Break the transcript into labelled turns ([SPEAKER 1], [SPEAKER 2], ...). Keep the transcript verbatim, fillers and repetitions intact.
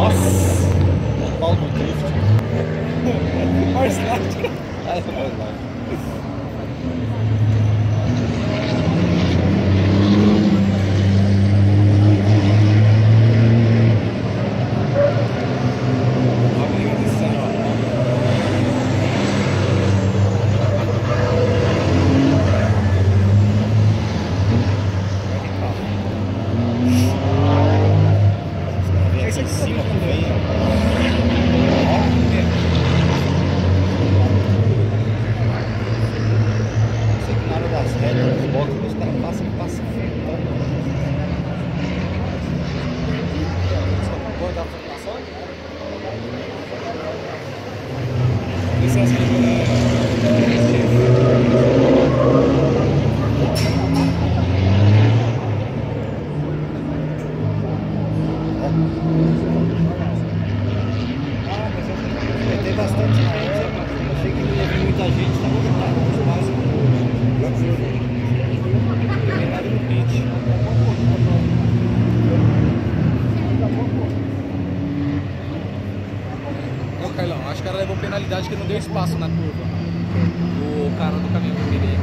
[SPEAKER 1] Nossa! Pau no drift.
[SPEAKER 2] Mais lática.
[SPEAKER 1] Ai, mais lática.
[SPEAKER 2] Esse aqui
[SPEAKER 1] Cima que vem, ó. Sei que na hora das retas, dos boxes, os caras passam e passam.
[SPEAKER 2] Pode dar informação? Licença
[SPEAKER 1] Tem bastante gente, eu achei que não ia vir muita gente, tá lotado o espaço. Terminado no pit.
[SPEAKER 2] Não, Carlão, acho que ela levou penalidade que não deu espaço na curva. O cara do caminhão dele.